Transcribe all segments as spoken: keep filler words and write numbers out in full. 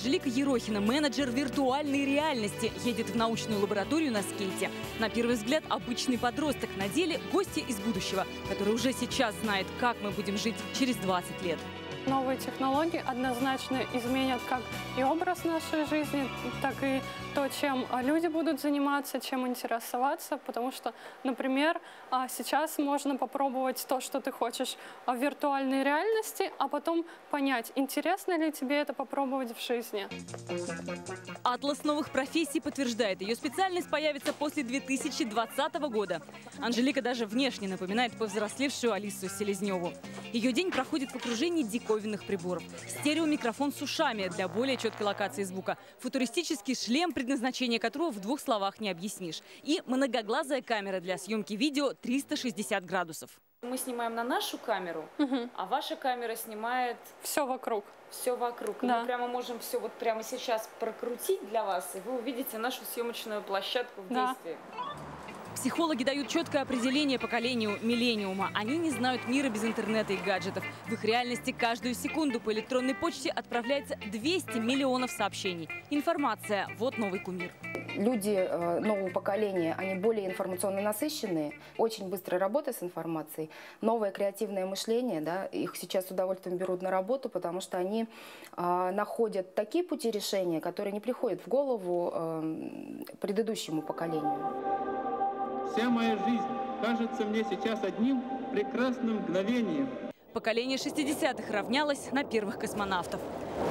Анжелика Ерохина, менеджер виртуальной реальности, едет в научную лабораторию на скейте. На первый взгляд обычный подросток, на деле гостья из будущего, который уже сейчас знает, как мы будем жить через двадцать лет. Новые технологии однозначно изменят как и образ нашей жизни, так и то, чем люди будут заниматься, чем интересоваться. Потому что, например, сейчас можно попробовать то, что ты хочешь в виртуальной реальности, а потом понять, интересно ли тебе это попробовать в жизни. Атлас новых профессий подтверждает, ее специальность появится после две тысячи двадцатого года. Анжелика даже внешне напоминает повзрослевшую Алису Селезневу. Ее день проходит в окружении диковинных приборов. Стереомикрофон с ушами для более четкой локации звука. Футуристический шлем, предназначение которого в двух словах не объяснишь. И многоглазая камера для съемки видео триста шестьдесят градусов. Мы снимаем на нашу камеру, угу. а ваша камера снимает все вокруг. Все вокруг. Да. Мы прямо можем все вот прямо сейчас прокрутить для вас, и вы увидите нашу съемочную площадку в да. действии. Психологи дают четкое определение поколению миллениума. Они не знают мира без интернета и гаджетов. В их реальности каждую секунду по электронной почте отправляется двести миллионов сообщений. Информация – вот новый кумир. Люди нового поколения, они более информационно насыщенные, очень быстро работают с информацией. Новое креативное мышление, да, их сейчас с удовольствием берут на работу, потому что они э, находят такие пути решения, которые не приходят в голову э, предыдущему поколению. Вся моя жизнь кажется мне сейчас одним прекрасным мгновением. Поколение шестидесятых равнялось на первых космонавтов.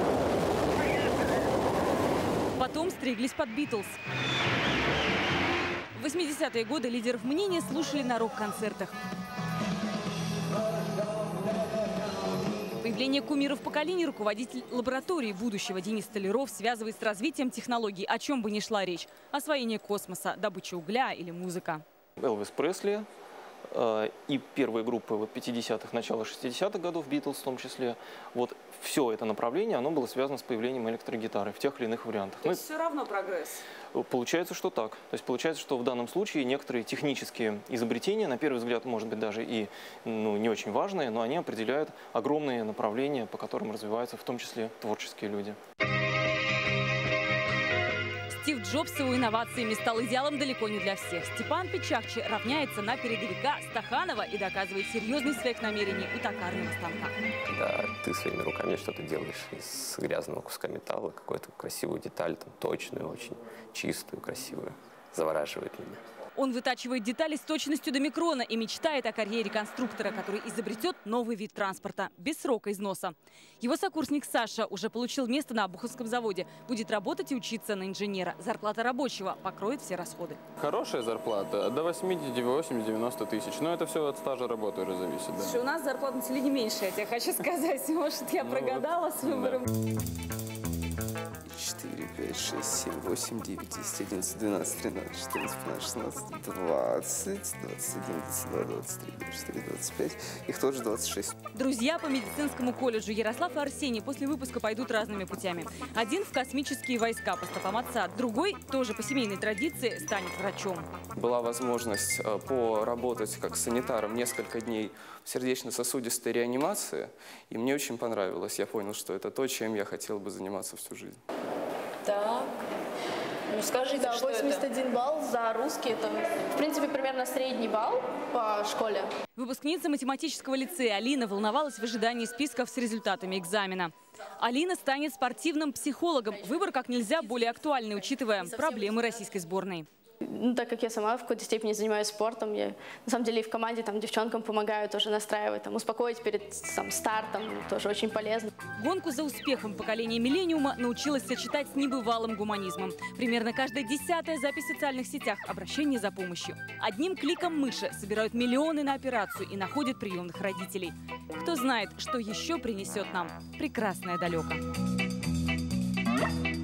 Потом стриглись под Битлз. В восьмидесятые годы лидеров мнения слушали на рок-концертах. Появление кумиров поколений руководитель лаборатории будущего Денис Столяров связывает с развитием технологий, о чем бы ни шла речь. Освоение космоса, добыча угля или музыка. Элвис Пресли э, и первые группы вот, пятидесятых, начала шестидесятых годов, Битлз в том числе. Вот все это направление, оно было связано с появлением электрогитары в тех или иных вариантах. То есть ну, все равно прогресс? Получается, что так. То есть получается, что в данном случае некоторые технические изобретения, на первый взгляд, может быть, даже и ну, не очень важные, но они определяют огромные направления, по которым развиваются в том числе творческие люди. Стив Джобс с его инновациями стал идеалом далеко не для всех. Степан Печахчи равняется на передовика Стаханова и доказывает серьезность своих намерений у токарного станка. Когда ты своими руками что-то делаешь из грязного куска металла, какую-то красивую деталь, там, точную, очень чистую, красивую, завораживает меня. Он вытачивает детали с точностью до микрона и мечтает о карьере конструктора, который изобретет новый вид транспорта без срока износа. Его сокурсник Саша уже получил место на Обуховском заводе. Будет работать и учиться на инженера. Зарплата рабочего покроет все расходы. Хорошая зарплата до восьмидесяти, восьмидесяти, девяноста тысяч. Но это все от стажа работы уже зависит. Да. Слушай, у нас зарплата населения меньше, я тебе хочу сказать. Может, я ну, прогадала вот, с выбором. Да. четыре, пять, шесть, семь, восемь, девять, десять, одиннадцать, двенадцать, тринадцать, четырнадцать, пятнадцать, шестнадцать, двадцать, двадцать один, двадцать два, двадцать три, двадцать четыре, двадцать пять. Их тоже двадцать шесть. Друзья по медицинскому колледжу Ярослав и Арсений после выпуска пойдут разными путями. Один в космические войска по стопам отца, другой, тоже по семейной традиции, станет врачом. Была возможность поработать как санитаром несколько дней в сердечно-сосудистой реанимации, и мне очень понравилось. Я понял, что это то, чем я хотел бы заниматься всю жизнь. Так, ну скажите, да, что восемьдесят один это? Балл за русский, это, в принципе, примерно средний балл по школе. Выпускница математического лицея Алина волновалась в ожидании списков с результатами экзамена. Алина станет спортивным психологом. Выбор как нельзя более актуальный, учитывая проблемы российской сборной. Ну, так как я сама в какой-то степени занимаюсь спортом, я на самом деле и в команде там девчонкам помогаю тоже настраивать, там, успокоить перед там, стартом, тоже очень полезно. Гонку за успехом поколение миллениума научилось сочетать с небывалым гуманизмом. Примерно каждая десятая запись в социальных сетях – обращение за помощью. Одним кликом мыши собирают миллионы на операцию и находят приемных родителей. Кто знает, что еще принесет нам прекрасное далеко.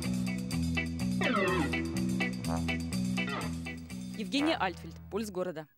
Евгения Альтфельд. Пульс города.